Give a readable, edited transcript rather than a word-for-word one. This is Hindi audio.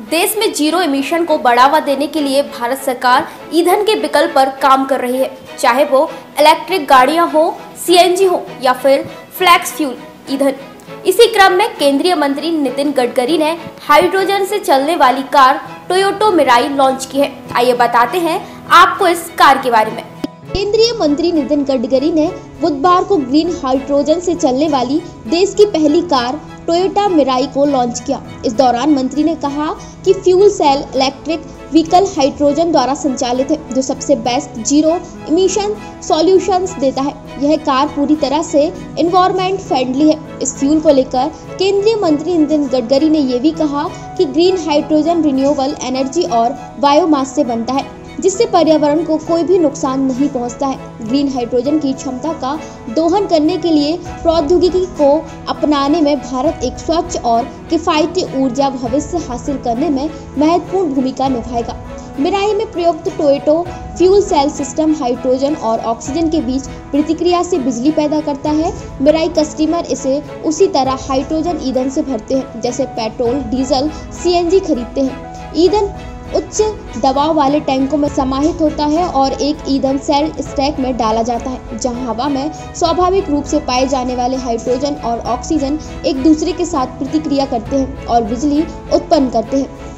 देश में जीरो इमिशन को बढ़ावा देने के लिए भारत सरकार ईंधन के विकल्प पर काम कर रही है, चाहे वो इलेक्ट्रिक गाड़ियां हो, सीएनजी हो या फिर फ्लेक्स फ्यूल ईंधन। इसी क्रम में केंद्रीय मंत्री नितिन गडकरी ने हाइड्रोजन से चलने वाली कार टोयोटा मिराई लॉन्च की है। आइए बताते हैं आपको इस कार के बारे में। केंद्रीय मंत्री नितिन गडकरी ने बुधवार को ग्रीन हाइड्रोजन से चलने वाली देश की पहली कार टोयोटा मिराई को लॉन्च किया। इस दौरान मंत्री ने कहा कि fuel cell electric vehicle hydrogen द्वारा संचालित है, जो सबसे बेस्ट जीरो इमिशन सॉल्यूशंस देता है। यह कार पूरी तरह से एनवायरमेंट फ्रेंडली है। इस फ्यूल को लेकर केंद्रीय मंत्री नितिन गडकरी ने यह भी कहा कि ग्रीन हाइड्रोजन रिन्यूएबल एनर्जी और बायोमास से बनता है, जिससे पर्यावरण को कोई भी नुकसान नहीं पहुंचता है। ग्रीन हाइड्रोजन की क्षमता का दोहन करने के लिए प्रौद्योगिकी को अपनाने में भारत एक स्वच्छ और किफायती ऊर्जा भविष्य हासिल करने में महत्वपूर्ण भूमिका निभाएगा। मिराई में प्रयुक्त Toyota fuel cell system hydrogen और ऑक्सीजन के बीच प्रतिक्रिया से बिजली पैदा करता है। मिराई कस्टमर इसे उसी तरह हाइड्रोजन ईंधन से भरते हैं जैसे पेट्रोल, डीजल, सीएनजी खरीदते हैं। ईंधन उच्च दबाव वाले टैंकों में समाहित होता है और एक ईंधन सेल स्टैक में डाला जाता है, जहां हवा में स्वाभाविक रूप से पाए जाने वाले हाइड्रोजन और ऑक्सीजन एक दूसरे के साथ प्रतिक्रिया करते हैं और बिजली उत्पन्न करते हैं।